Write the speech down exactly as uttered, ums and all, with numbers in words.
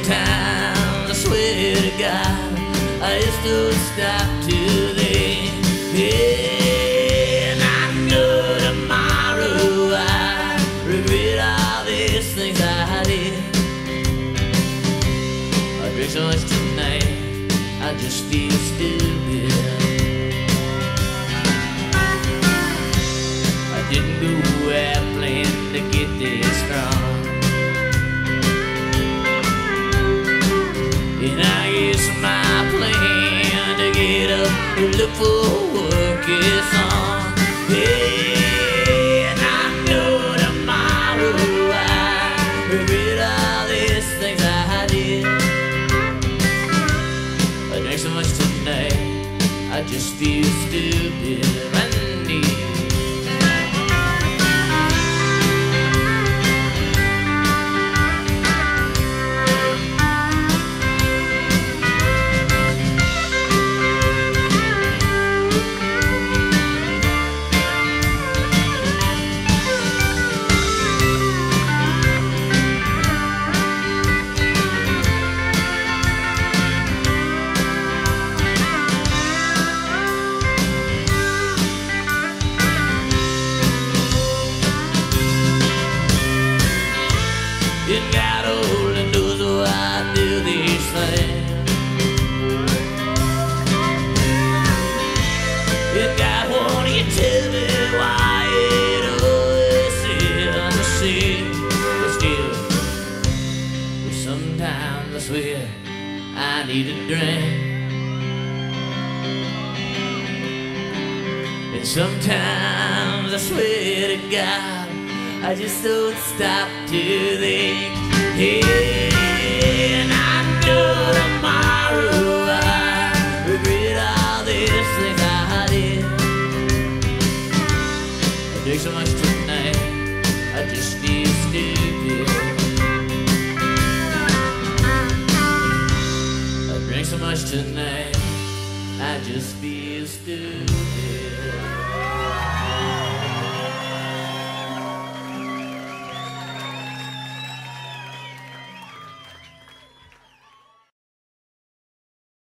sometimes I swear to God I just don't stop to think. Yeah, and I know tomorrow I regret all these things I did. I drink so much tonight I just feel stupid. I didn't go airplane to get this strong, and I guess my plan to get up and look for work is on. Yeah, and I know tomorrow I regret all these things I did. I drink so much tonight I just feel stupid. Randy. It got old and knows why I do these things. It got won't you tell me why it always seems the same. But still, but sometimes I swear I need a drink, and sometimes I swear to God I just don't stop to think. Yeah, and I know tomorrow I regret all these things I did. I drink so much tonight I just feel stupid. I drink so much tonight I just feel stupid.